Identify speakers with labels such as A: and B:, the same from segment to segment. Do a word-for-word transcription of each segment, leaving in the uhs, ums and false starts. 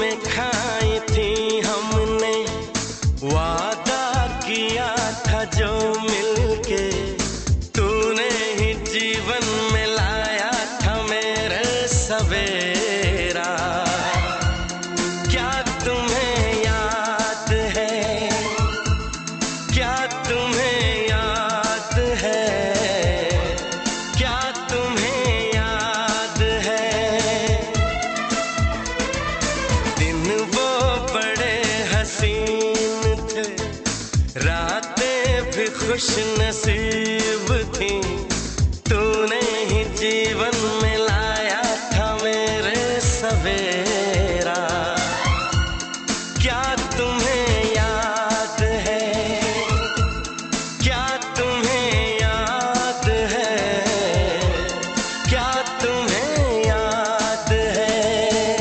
A: में खाई थी हमने, वादा किया था जो मिलके, तूने ही जीवन में लाया था मेरे सवेरा। क्या तुम्हें याद है, क्या तुम्हें याद है, क्या तुम्हें याद है, दिन वो बड़े हसीन थे, रातें भी खुश नसीब थी, तूने ही जीवन में लाया था मेरे सवेरा। क्या तुम्हें याद है, क्या तुम्हें याद है, क्या तुम्हें याद है।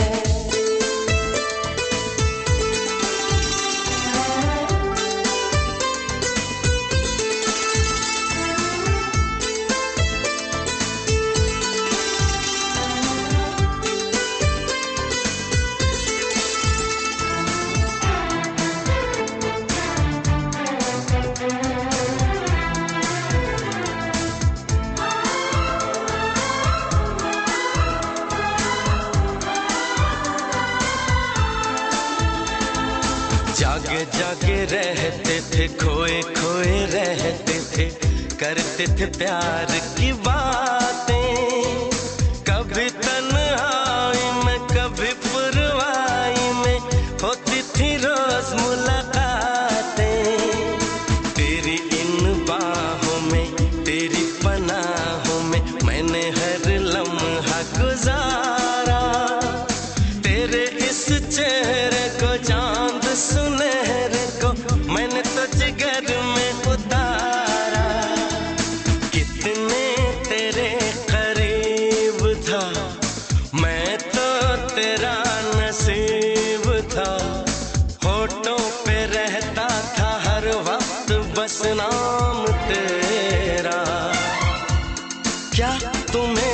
A: जागे जागे रहते थे, खोए खोए रहते थे, करते थे प्यार की बातें, कभी तन्हाई में कभी पुरवाई में होती थी रोज मुलाकातें। तेरी इन बाहों में, तेरी पनाहों में मैंने हर लम्हा गुजारा, तेरे इस चेहरे को चांद सुनहरे को मैंने तो जिगर में उतारा। कितने तेरे करीब था मैं, तो तेरा नसीब था, होठों पे रहता था हर वक्त बस नाम तेरा। क्या तुम्हें